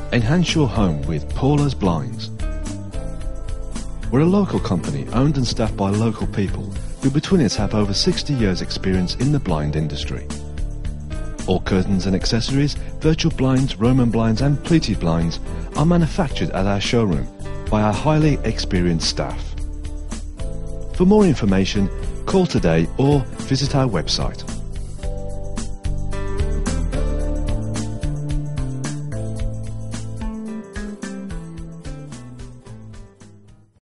Enhance your home with Paula'S Blinds. We're a local company owned and staffed by local people who between us have over 60 years experience in the blind industry. All curtains and accessories, virtual blinds, Roman blinds and pleated blinds are manufactured at our showroom by our highly experienced staff. For more information, call today or visit our website.